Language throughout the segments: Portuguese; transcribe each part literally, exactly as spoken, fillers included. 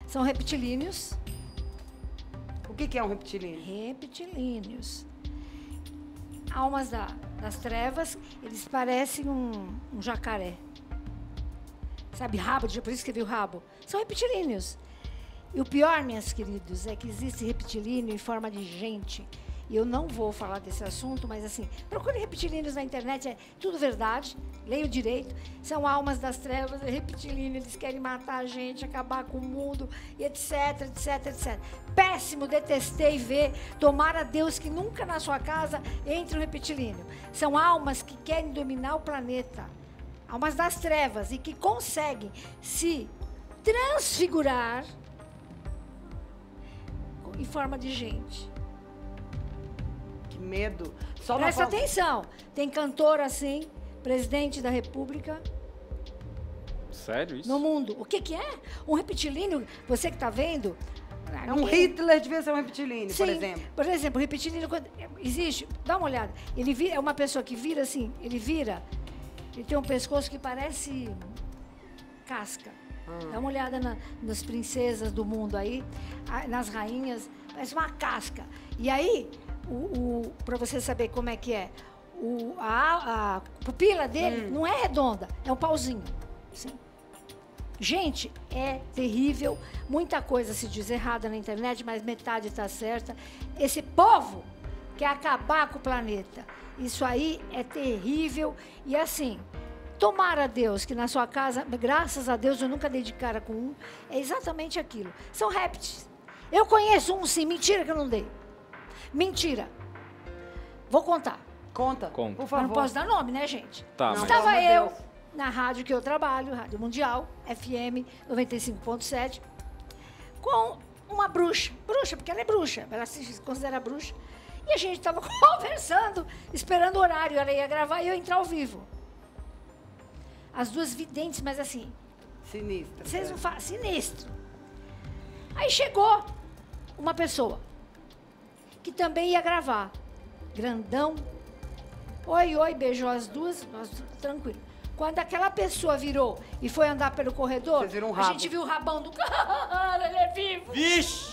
São reptilíneos. O que, que é um reptilíneo? Reptilíneos. Almas da, das trevas, eles parecem um, um jacaré. Sabe, rabo, por isso que viu rabo. São reptilíneos. E o pior, meus queridos, é que existe reptilíneo em forma de gente. E eu não vou falar desse assunto, mas assim, procure reptilíneos na internet, é tudo verdade, leia direito. São almas das trevas, é reptilíneo, eles querem matar a gente, acabar com o mundo, e etc, etc, etcétera. Péssimo, detestei ver, tomara Deus que nunca na sua casa entre um reptilíneo. São almas que querem dominar o planeta, almas das trevas, e que conseguem se transfigurar em forma de gente. Medo. Só Presta uma... atenção. Tem cantor assim, presidente da República. Sério isso? No mundo. O que que é? Um reptilíneo, você que está vendo... É um Hitler, devia ser um reptilíneo, Sim, por exemplo. Por exemplo, o reptilíneo, quando existe, dá uma olhada. Ele vira, é uma pessoa que vira assim, ele vira, ele tem um pescoço que parece casca. Hum. Dá uma olhada na, nas princesas do mundo aí, nas rainhas, parece uma casca. E aí... O, o, para você saber como é que é, o, a, a pupila dele hum. não é redonda, é um pauzinho. Assim. Gente, é terrível. Muita coisa se diz errada na internet, mas metade está certa. Esse povo quer acabar com o planeta. Isso aí é terrível. E assim, tomara a Deus que na sua casa, graças a Deus, eu nunca dei de cara com um, é exatamente aquilo. São répteis. Eu conheço um, sim, mentira que eu não dei. Mentira. Vou contar. Conta, Conta. por favor. Eu não posso dar nome, né, gente? Tá, não, Estava mas... eu na rádio que eu trabalho, Rádio Mundial, F M noventa e cinco ponto sete, com uma bruxa. Bruxa, porque ela é bruxa. Ela se considera bruxa. E a gente estava conversando, esperando o horário. Ela ia gravar e eu ia entrar ao vivo. As duas videntes, mas assim... Sinistro. Vocês não falam... Sinistro. Aí chegou uma pessoa que também ia gravar. Grandão. Oi, oi, beijou as duas, nós tranquilo. Quando aquela pessoa virou e foi andar pelo corredor, um a gente viu o rabão do cara, ele é vivo. Vixe!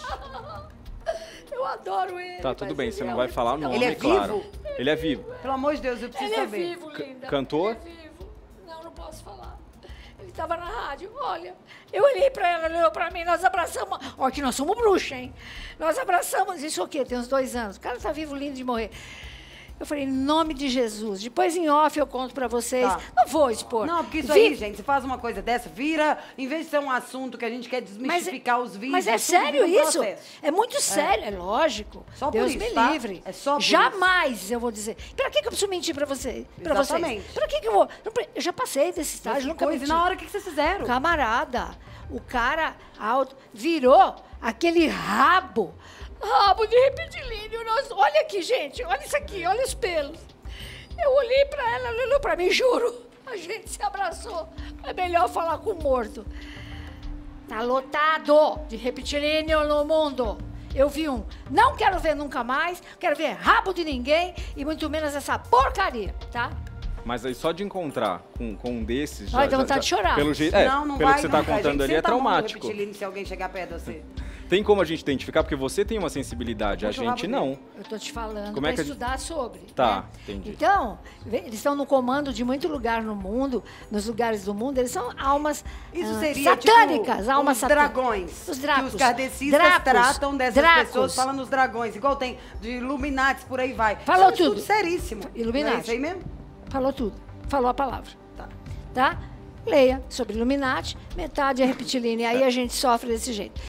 Eu adoro ele. Tá, tudo bem, ele você é não vai um- falar o nome, Ele é claro. vivo? Ele é vivo. Pelo amor de Deus, eu preciso Ele é saber. vivo, linda. Cantor? Ele é vivo. Não, não posso falar. Ele estava na rádio. Olha, eu olhei pra ela, ela olhou pra mim, nós abraçamos. Olha que nós somos bruxa, hein? Nós abraçamos, isso o quê? Tem uns dois anos. O cara tá vivo, lindo de morrer. Eu falei, em nome de Jesus. Depois em off eu conto pra vocês. Tá. Não vou expor. Não, porque isso Vi- aí, gente, você faz uma coisa dessa, vira, em vez de ser um assunto que a gente quer desmistificar os vídeos... Mas é tudo sério vira um isso? processo. É muito sério, é, lógico. Só por Deus isso, me tá? livre. É só por Jamais eu vou dizer. Pra que, que eu preciso mentir pra você? Pra Exatamente. vocês? Pra que, que eu vou? Não pre- Eu já passei desse estágio, Mas nunca coisa, menti. e na hora, o que que vocês fizeram? Camarada, o cara alto virou aquele rabo. Rabo de reptilíneo. Nós, olha aqui, gente. Olha isso aqui, olha os pelos. Eu olhei pra ela, ela olhou pra mim, juro. A gente se abraçou. É melhor falar com o morto. Tá lotado de reptilíneo no mundo. Eu vi um. Não quero ver nunca mais. Quero ver rabo de ninguém e muito menos essa porcaria, tá? Mas aí só de encontrar com, com um desses... Ai, dá vontade de chorar. Pelo jeito, é, não, não pelo vai, que você não. tá A contando gente ali, é senta a mão no traumático. reptilíneo se alguém chegar perto de você. Tem como a gente identificar? Porque você tem uma sensibilidade, a Puxa o rabo gente dele. não. Eu tô te falando Como é para que a gente- estudar sobre. Tá, né? entendi. Então, vê, eles estão no comando de muito lugar no mundo, nos lugares do mundo, eles são almas Isso ah, seria, satânicas, tipo, almas os satânicas. dragões. Os dracos. Que os kardecistas Dracos. tratam dessas Dracos. pessoas, falando os dragões. Igual tem de Illuminati, por aí vai. Falou Isso é um estudo tudo. seríssimo. Illuminati. Não é isso aí mesmo? Falou tudo. Falou a palavra. Tá. Tá? Leia sobre Illuminati, metade é reptilínea, aí a gente sofre desse jeito.